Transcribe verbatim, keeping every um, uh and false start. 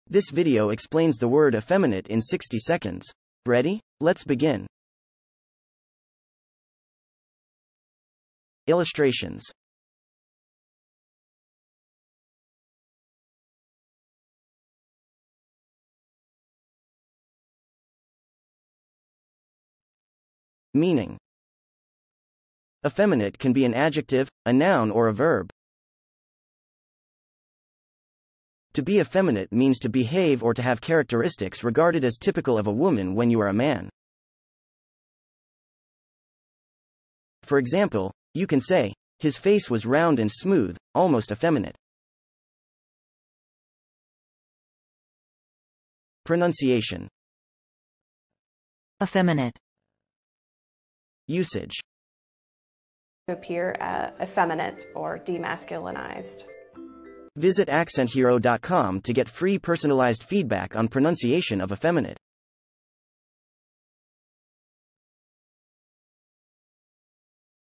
This video explains the word effeminate in sixty seconds. Ready? Let's begin. Illustrations. Meaning. Effeminate can be an adjective, a noun, or a verb. To be effeminate means to behave or to have characteristics regarded as typical of a woman when you are a man. For example, you can say, his face was round and smooth, almost effeminate. Pronunciation. Effeminate. Usage. To appear uh, effeminate or demasculinized. Visit accent hero dot com to get free personalized feedback on pronunciation of effeminate.